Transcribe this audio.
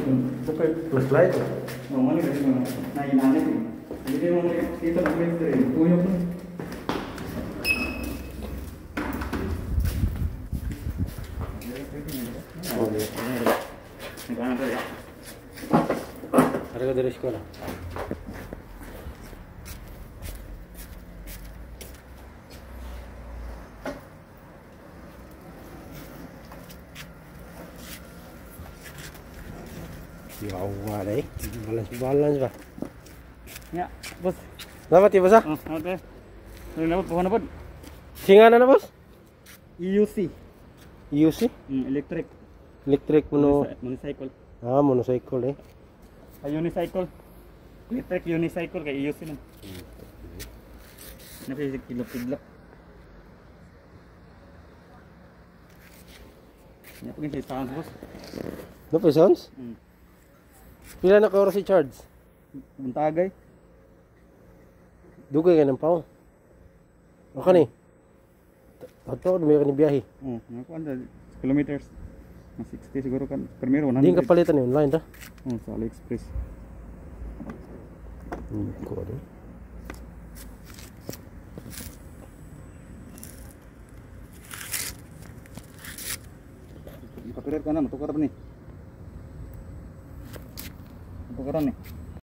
Bukan plus light. Ngomongnya dari mana? Nah ini aneh nih. Jadi mau kita ambil dari tuyuk nih. Oh, iya. Ini kan ada ya. Harga dari sekolah. Ya Allah, balance ba? Ya, bos. Dapat ya, Bos? Oke. Ini dapat pohon apa? Singa na Bos? EUC. UC? Electric. Electric Unicycle. Ah, monocycle eh. Unicycle. Electric unicycle kayak EUC nih. Ini kayak kilo-kilo. Ini apa sih sounds bos? No pesos? Pila na ka oras si charge? Buntagay. Dugay ka ng pao. Baka ni. Ato, may ka ni biyahe. Ako anda kilometers. Mas 60 siguro kan. Primero 100. Hindi ka palitan yun, online ta? Sa AliExpress. Ko ano? Kapirir ka na, matukar pa ni. Tukaran nih.